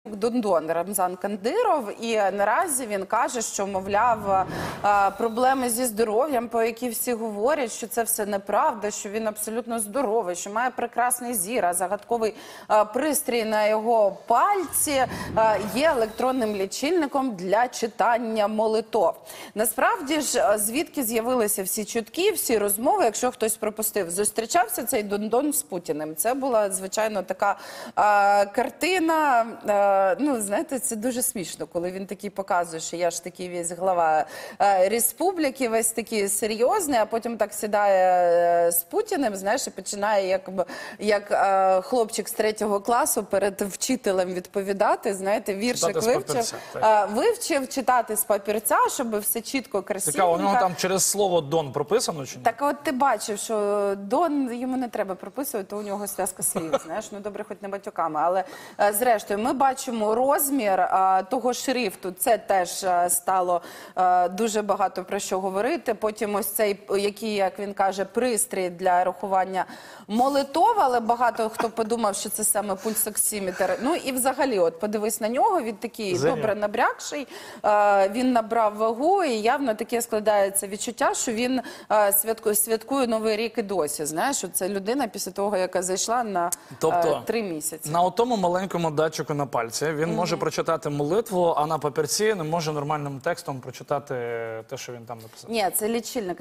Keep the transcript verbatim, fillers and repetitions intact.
Дондон Рамзан Кадиров, і наразі він каже, що, мовляв, проблеми зі здоров'ям, по які всі говорять, що це все неправда, що він абсолютно здоровий, що має прекрасний зір, а загадковий пристрій на його пальці є електронним лічильником для читання молитов. Насправді ж, звідки з'явилися всі чутки, всі розмови, якщо хтось пропустив, зустрічався цей Дондон з Путіним. Це була, звичайно, така а, картина. А, Ну, знаєте, це дуже смішно, коли він такий показує, що я ж такий весь глава е, республіки, весь такий серйозний, а потім так сідає е, з Путіним, знаєш, і починає як, як е, хлопчик з третього класу перед вчителем відповідати, знаєте, віршик вивчив, е, вивчив читати з папірця, щоб все чітко, красиво. Цікаво, у нього там через слово «дон» прописано чи ні? Так от ти бачив, що Дон, йому не треба прописувати, то у нього зв'язка слів, знаєш, ну добре, хоч не батьками, але е, зрештою, ми бачимо розмір а, того шрифту, це теж а, стало а, дуже багато про що говорити. Потім ось цей, який, як він каже, пристрій для рахування молитов, але багато хто подумав, що це саме пульсоксиметр. Ну і взагалі, от подивись на нього, він такий Зеня. добре набрякший, а, він набрав вагу і явно таке складається відчуття, що він а, святку, святкує Новий рік і досі. Знаєш, це людина після того, яка зайшла на тобто, а, три місяці. На отому маленькому датчику на пальці він mm-hmm. може прочитати молитву, а на папірці не може нормальним текстом прочитати те, що він там написав. Ні, це лічильник.